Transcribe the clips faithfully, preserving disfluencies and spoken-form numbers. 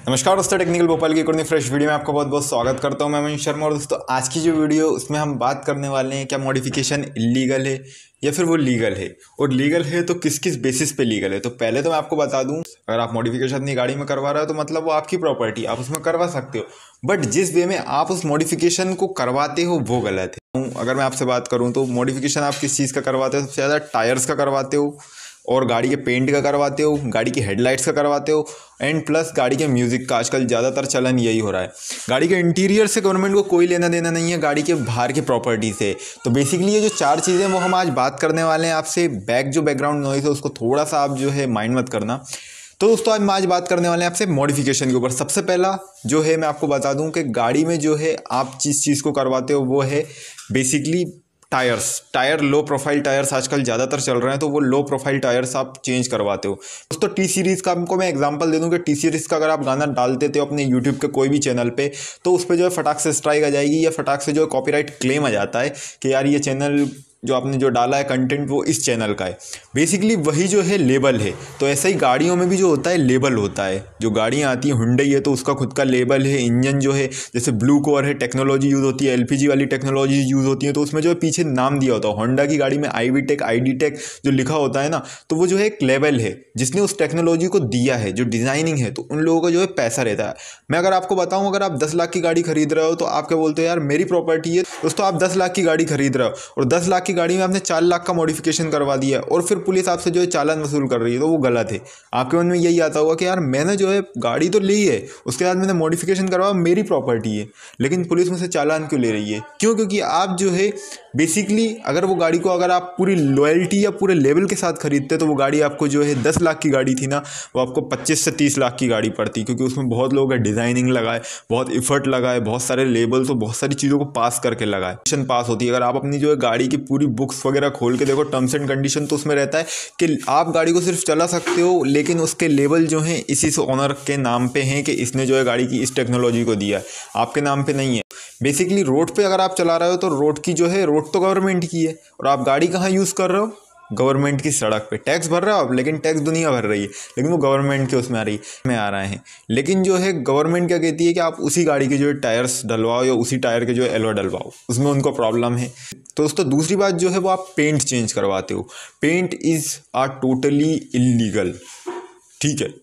नमस्कार दोस्तों, टेक्निकल भोपाल की एक और नई फ्रेश वीडियो में आपका बहुत बहुत स्वागत करता हूं। मैं मनीष शर्मा। और दोस्तों आज की जो वीडियो उसमें हम बात करने वाले हैं क्या मॉडिफिकेशन इलीगल है या फिर वो लीगल है, और लीगल है तो किस किस बेसिस पे लीगल है। तो पहले तो मैं आपको बता दूं, अगर आप मॉडिफिकेशन अपनी गाड़ी में करवा रहे हो तो मतलब वो आपकी प्रॉपर्टी, आप उसमें करवा सकते हो, बट जिस वे में आप उस मॉडिफिकेशन को करवाते हो वो गलत है। अगर मैं आपसे बात करूँ तो मॉडिफिकेशन आप किस चीज़ का करवाते हो? सबसे ज़्यादा टायर्स का करवाते हो, और गाड़ी के पेंट का करवाते हो, गाड़ी की हेडलाइट्स का करवाते हो, एंड प्लस गाड़ी के म्यूज़िक का। आजकल ज़्यादातर चलन यही हो रहा है। गाड़ी के इंटीरियर से गवर्नमेंट को कोई लेना देना नहीं है, गाड़ी के बाहर की प्रॉपर्टी से। तो बेसिकली ये जो चार चीज़ें वो हम आज बात करने वाले हैं आपसे। बैक जो बैकग्राउंड नॉइज़ है उसको थोड़ा सा आप जो है माइंड मत करना। तो दोस्तों आज हम आज बात करने वाले हैं आपसे मॉडिफिकेशन के ऊपर। सबसे पहला जो है मैं आपको बता दूं कि गाड़ी में जो है आप जिस चीज़ को करवाते हो वो है basically tyres. Tyre low profile tyres आजकल ज़्यादातर चल रहे हैं, तो वो लो प्रोफाइल टायर्स आप चेंज करवाते हो। दोस्तों टी सीरीज़ का आपको मैं एग्जांपल दे दूं कि टी सीरीज़ का अगर आप गाना डाल देते हो अपने यूट्यूब के कोई भी चैनल पे, तो उस पर जो है फटाक से स्ट्राइक आ जाएगी या फटाक से जो है कॉपीराइट क्लेम आ जाता है कि यार ये चैनल जो आपने जो डाला है कंटेंट वो इस चैनल का है। बेसिकली वही जो है लेबल है। तो ऐसा ही गाड़ियों में भी जो होता है लेबल होता है। जो गाड़ियाँ आती हैं, हुंडई है तो उसका खुद का लेबल है। इंजन जो है जैसे ब्लू कोर है, टेक्नोलॉजी यूज़ होती है, एलपीजी वाली टेक्नोलॉजी यूज़ होती है, तो उसमें जो है पीछे नाम दिया होता है। होंडा की गाड़ी में I V tech I D tech जो लिखा होता है ना, तो वो जो है एक लेबल है जिसने उस टेक्नोलॉजी को दिया है, जो डिज़ाइनिंग है, तो उन लोगों का जो है पैसा रहता है। मैं अगर आपको बताऊँ, अगर आप दस लाख की गाड़ी खरीद रहे हो तो आप क्या बोलते हो, यार मेरी प्रॉपर्टी है। दोस्तों आप दस लाख की गाड़ी खरीद रहे हो और दस लाख की गाड़ी में आपने चार लाख का मॉडिफिकेशन करवा दिया और फिर पुलिस आपसे जो है चालान वसूल कर रही है, तो वो गलत है। आपके मन में यही आता होगा कि यार मैंने जो है गाड़ी तो ली है, उसके बाद मैंने मॉडिफिकेशन करवाया, मेरी प्रॉपर्टी है, लेकिन पुलिस मुझसे चालान क्यों ले रही है? क्यों? क्योंकि आप जो है बेसिकली अगर वो गाड़ी को अगर आप पूरी लॉयल्टी या पूरे लेवल के साथ खरीदते तो वो गाड़ी आपको जो है दस लाख की गाड़ी थी ना, वो आपको पच्चीस से तीस लाख की गाड़ी पड़ती, क्योंकि उसमें बहुत लोगों का डिज़ाइनिंग लगाए, बहुत इफर्ट लगाए, बहुत सारे लेबल्स और बहुत सारी चीज़ों को पास करके लगाए, पास होती है। अगर आप अपनी जो है गाड़ी की पूरी बुक्स वगैरह खोल के देखो, टर्म्स एंड कंडीशन, तो उसमें रहता है कि आप गाड़ी को सिर्फ चला सकते हो, लेकिन उसके लेबल जो हैं इसी से ओनर के नाम पे हैं कि इसने जो है गाड़ी की इस टेक्नोलॉजी को दिया है, आपके नाम पे नहीं है। बेसिकली रोड पे अगर आप चला रहे हो तो रोड की जो है, रोड तो गवर्नमेंट की है, और आप गाड़ी कहाँ यूज़ कर रहे हो? गवर्नमेंट की सड़क पे। टैक्स भर रहे हो आप, लेकिन टैक्स दुनिया भर रही है, लेकिन वो गवर्नमेंट के उसमें आ रही में आ रहे हैं। लेकिन जो है गवर्नमेंट क्या कहती है कि आप उसी गाड़ी के जो है टायर्स डलवाओ या उसी टायर के जो है एलॉय डलवाओ, उसमें उनको प्रॉब्लम है। तो दोस्तों दूसरी बात जो है वो आप पेंट चेंज करवाते हो। Paint is are totally illegal, ठीक है,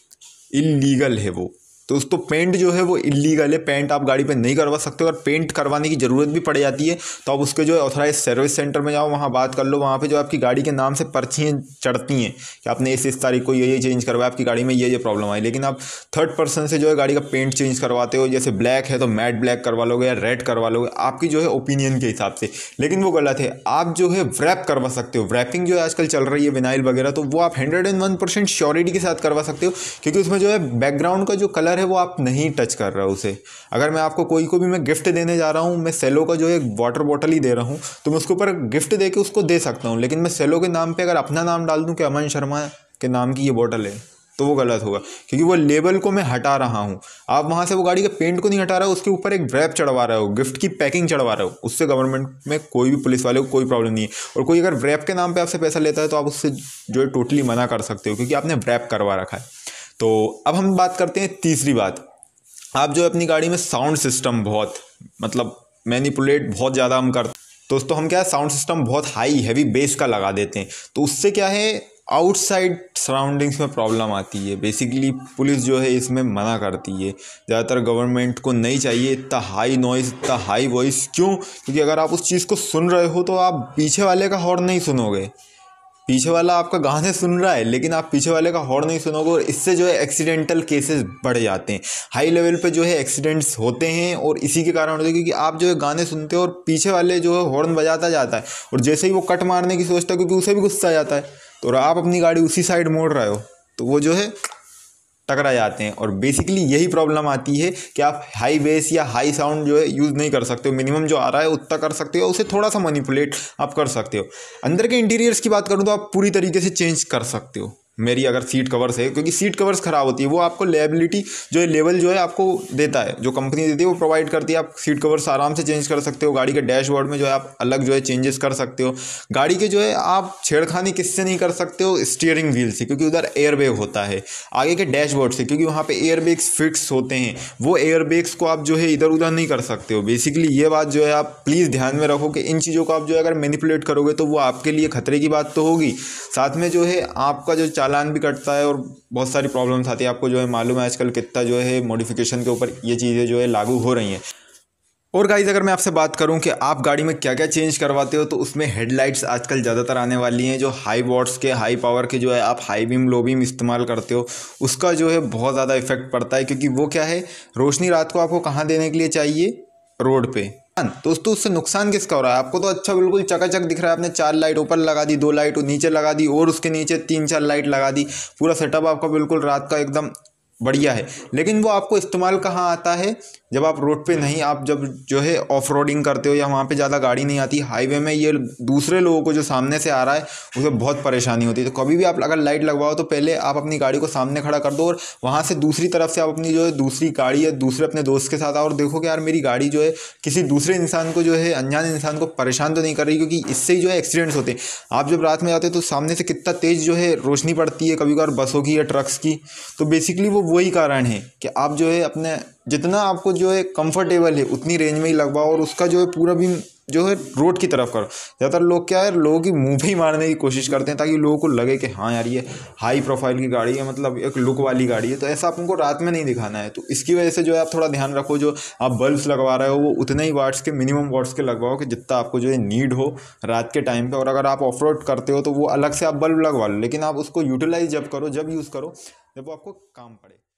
इलीगल है वो। तो दोस्तों पेंट जो है वो इलीगल है। पेंट आप गाड़ी पे नहीं करवा सकते, और पेंट करवाने की ज़रूरत भी पड़ जाती है तो आप उसके जो है ऑथराइज सर्विस सेंटर में जाओ, वहाँ बात कर लो। वहाँ पे जो आपकी गाड़ी के नाम से पर्चियाँ चढ़ती हैं कि आपने इस इस तारीख को ये ये चेंज करवाया, आपकी गाड़ी में ये ये प्रॉब्लम आई। लेकिन आप थर्ड पर्सन से जो है गाड़ी का पेंट चेंज करवाते हो, जैसे ब्लैक है तो मैट ब्लैक करवा लोगे या रेड करवा लोगे, आपकी जो है ओपिनियन के हिसाब से, लेकिन वो गलत है। आप जो है व्रैप करवा सकते हो। व्रैपिंग जो है आजकल चल रही है विनाइल वगैरह, तो वो आप hundred and one percent surety के साथ करवा सकते हो, क्योंकि उसमें जो है बैकग्राउंड का जो कलर है वो आप नहीं टच कर रहा हूँ उसे। अगर मैं आपको कोई को भी मैं गिफ्ट देने जा रहा हूँ, मैं सेलो का जो है वाटर बॉटल ही दे रहा हूँ, तो मैं उसके ऊपर गिफ्ट दे के उसको दे सकता हूँ, लेकिन मैं सेलो के नाम पे अगर अपना नाम डाल दूँ कि अमन शर्मा के नाम की ये बॉटल है, तो वो गलत होगा, क्योंकि वो लेबल को मैं हटा रहा हूँ। आप वहाँ से वो गाड़ी के पेंट को नहीं हटा रहे हो, उसके ऊपर एक व्रैप चढ़वा रहे हो, गिफ्ट की पैकिंग चढ़वा रहे हो। उससे गवर्नमेंट में कोई भी पुलिस वाले को कोई प्रॉब्लम नहीं है। और कोई अगर व्रैप के नाम पर आपसे पैसा लेता है तो आप उससे जो है टोटली मना कर सकते हो, क्योंकि आपने व्रैप करवा रखा है। तो अब हम बात करते हैं तीसरी बात। आप जो अपनी गाड़ी में साउंड सिस्टम बहुत मतलब मैनिपुलेट बहुत ज़्यादा हम करते दोस्तों, हम क्या है साउंड सिस्टम बहुत हाई हैवी बेस का लगा देते हैं, तो उससे क्या है आउटसाइड सराउंडिंग्स में प्रॉब्लम आती है। बेसिकली पुलिस जो है इसमें मना करती है। ज़्यादातर गवर्नमेंट को नहीं चाहिए इतना हाई नॉइज़, इतना हाई वॉइस। क्यों? क्योंकि अगर आप उस चीज़ को सुन रहे हो तो आप पीछे वाले का हॉर्न नहीं सुनोगे। पीछे वाला आपका गाने सुन रहा है, लेकिन आप पीछे वाले का हॉर्न नहीं सुनोगे, और इससे जो है एक्सीडेंटल केसेस बढ़ जाते हैं। हाई लेवल पे जो है एक्सीडेंट्स होते हैं, और इसी के कारण होते हैं क्योंकि आप जो है गाने सुनते हो और पीछे वाले जो है हॉर्न बजाता जाता है, और जैसे ही वो कट मारने की सोचता है, क्योंकि उसे भी गुस्सा आ जाता है, तो आप अपनी गाड़ी उसी साइड मोड़ रहे हो, तो वो जो है टकरा जाते हैं। और बेसिकली यही प्रॉब्लम आती है कि आप हाई बेस या हाई साउंड जो है यूज़ नहीं कर सकते हो। मिनिमम जो आ रहा है उतना कर सकते हो, उसे थोड़ा सा मैनिपुलेट आप कर सकते हो। अंदर के इंटीरियर्स की बात करूँ तो आप पूरी तरीके से चेंज कर सकते हो। मेरी अगर सीट कवर्स है, क्योंकि सीट कवर्स ख़राब होती है, वो आपको लेबिलिटी जो है लेवल जो है आपको देता है, जो कंपनी देती है वो प्रोवाइड करती है। आप सीट कवर्स आराम से चेंज कर सकते हो। गाड़ी के डैशबोर्ड में जो है आप अलग जो है चेंजेस कर सकते हो। गाड़ी के जो है आप छेड़खानी किससे नहीं कर सकते हो, स्टीयरिंग व्हील से, क्योंकि उधर एयर बैग होता है। आगे के डैशबोर्ड से, क्योंकि वहाँ पे एयर बैग्स फिक्स होते हैं, वो एयर बैग्स को आप जो है इधर उधर नहीं कर सकते हो। बेसिकली ये बात जो है आप प्लीज़ ध्यान में रखो कि इन चीज़ों को आप जो है अगर मैनिपुलेट करोगे तो वो आपके लिए खतरे की बात तो होगी, साथ में जो है आपका जो चालान भी कटता है और बहुत सारी प्रॉब्लम्स आती है। आपको जो है मालूम है आजकल कितना जो है मॉडिफिकेशन के ऊपर ये चीज़ें जो है लागू हो रही हैं। और गाइस अगर मैं आपसे बात करूं कि आप गाड़ी में क्या क्या चेंज करवाते हो, तो उसमें हेडलाइट्स आजकल ज़्यादातर आने वाली हैं। जो हाई वॉट्स के, हाई पावर के जो है आप हाई बीम लो बीम इस्तेमाल करते हो, उसका जो है बहुत ज़्यादा इफेक्ट पड़ता है, क्योंकि वो क्या है, रोशनी रात को आपको कहाँ देने के लिए चाहिए, रोड पे। दोस्तों उससे नुकसान किसका हो रहा है? आपको तो अच्छा बिल्कुल चकाचक दिख रहा है, आपने चार लाइट ऊपर लगा दी, दो लाइट नीचे लगा दी और उसके नीचे तीन चार लाइट लगा दी, पूरा सेटअप आपका बिल्कुल रात का एकदम बढ़िया है। लेकिन वो आपको इस्तेमाल कहाँ आता है, जब आप रोड पे नहीं, आप जब जो है ऑफ रोडिंग करते हो या वहाँ पे ज़्यादा गाड़ी नहीं आती, हाईवे में ये दूसरे लोगों को जो सामने से आ रहा है उसे बहुत परेशानी होती है। तो कभी भी आप अगर लाइट लगवाओ तो पहले आप अपनी गाड़ी को सामने खड़ा कर दो और वहाँ से दूसरी तरफ से आप अपनी जो है दूसरी गाड़ी या दूसरे अपने दोस्त के साथ आओ और देखो कि यार मेरी गाड़ी जो है किसी दूसरे इंसान को जो है, अनजान इंसान को परेशान तो नहीं कर रही, क्योंकि इससे ही जो है एक्सीडेंट्स होते हैं। आप जब रात में जाते हो तो सामने से कितना तेज़ जो है रोशनी पड़ती है, कभी कभार बसों की या ट्रक्स की। तो बेसिकली वो वही कारण है कि आप जो है अपने जितना आपको जो है कंफर्टेबल है उतनी रेंज में ही लगवाओ और उसका जो है पूरा भी जो है रोड की तरफ करो। ज़्यादातर लोग क्या है, लोगों की मुंह पे ही मारने की कोशिश करते हैं ताकि लोगों को लगे कि हाँ यार ये हाई प्रोफाइल की गाड़ी है, मतलब एक लुक वाली गाड़ी है। तो ऐसा आपको रात में नहीं दिखाना है। तो इसकी वजह से जो है आप थोड़ा ध्यान रखो, जो आप बल्ब्स लगवा रहे हो वो उतने ही वाट्स के, मिनिमम वाट्स के लगवाओ कि जितना आपको जो है नीड हो रात के टाइम पर। और अगर आप ऑफ रोड करते हो तो वो अलग से आप बल्ब लगवा लो, लेकिन आप उसको यूटिलाइज जब करो, जब यूज़ करो जब वो आपको काम पड़े।